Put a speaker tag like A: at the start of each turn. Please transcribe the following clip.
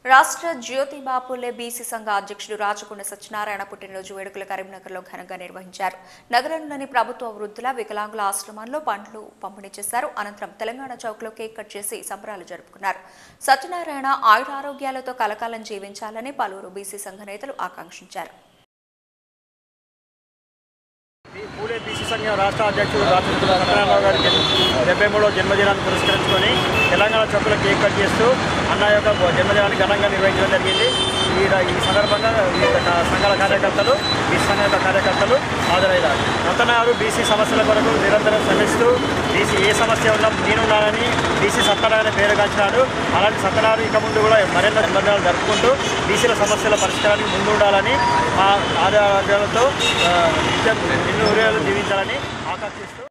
A: రాష్ట్ర జ్యోతిబా పూలే బీసీ సంఘ అధ్యక్షుడు రాచకొండ సత్యనారాయణ పుట్టినరోజు వేడుకలు కరీంనగర్లో ఘనంగా నిర్వహించారు. నగరంలోని ప్రభుత్వ వృద్ధుల వికలాంగుల ఆశ్రమాల్లో పండ్లు పంపిణీ చేశారు. అనంతరం తెలంగాణ చౌక్లో కేక్ కట్ చేసి సంబరాలు జరుపుకున్నారు. సత్యనారాయణ ఆయురారోగ్యాలతో కలకాలం జీవించాలని పలువురు బీసీ సంఘ నేతలు ఆకాంక్షించారు.
B: పూలే బీసీ సంఘం రాష్ట్ర అధ్యక్షుడు రాచకొండ సత్యనారాయణ గారి 73వ జన్మదినాన్ని పురస్కరించుకొని తెలంగాణ చౌక్లో కేక్ కట్ చేస్తూ అన్న యొక్క జన్మదినాన్ని ఘనంగా నిర్వహించడం జరిగింది. ఈ సందర్భంగా సంఘాల కార్యకర్తలు బీసీ సంఘం యొక్క కార్యకర్తలు హాజరయ్యారు. రతనారు బీసీ సమస్యల కొరకు నిరంతరం శ్రమిస్తూ బీసీ ఏ సమస్య ఉన్నా నేనున్నానని బీసీ సత్యనారాయణ పేరు కాల్చినాడు. అలాంటి సత్యనారాయణ ఇక ముందు కూడా మరెన్నో జన్మదినాలు జరుపుకుంటూ బీసీల సమస్యల పరిష్కారానికి ముందుండాలని మా ఆరోగ్యాలతో నిత్యం జీవించాలని ఆకాంక్షిస్తూ